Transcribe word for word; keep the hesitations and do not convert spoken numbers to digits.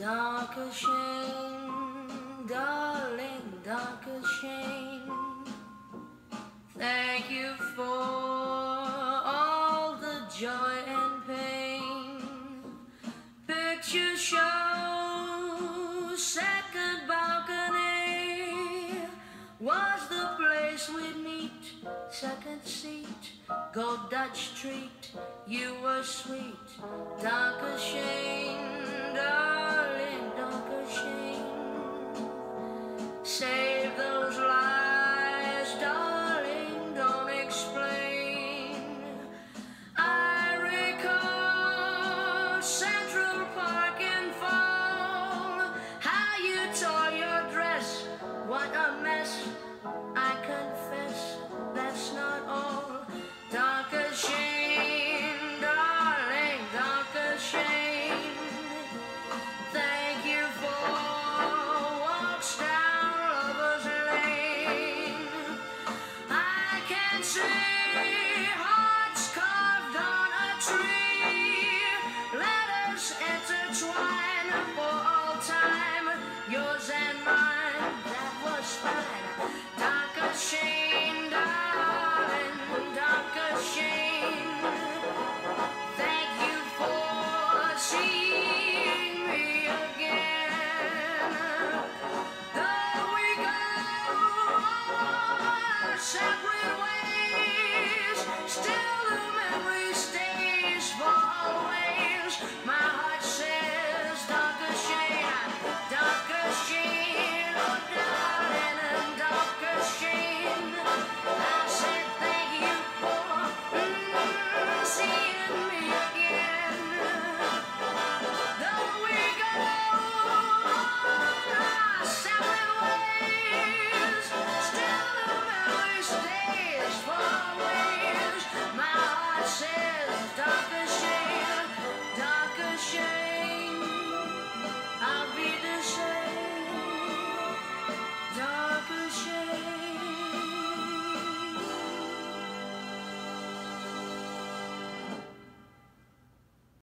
Danke Schön, darling, Danke Schön. Thank you for all the joy and pain. Picture show, second balcony was the place we'd meet. Second seat, go Dutch treat. You were sweet, Danke Schön, darling.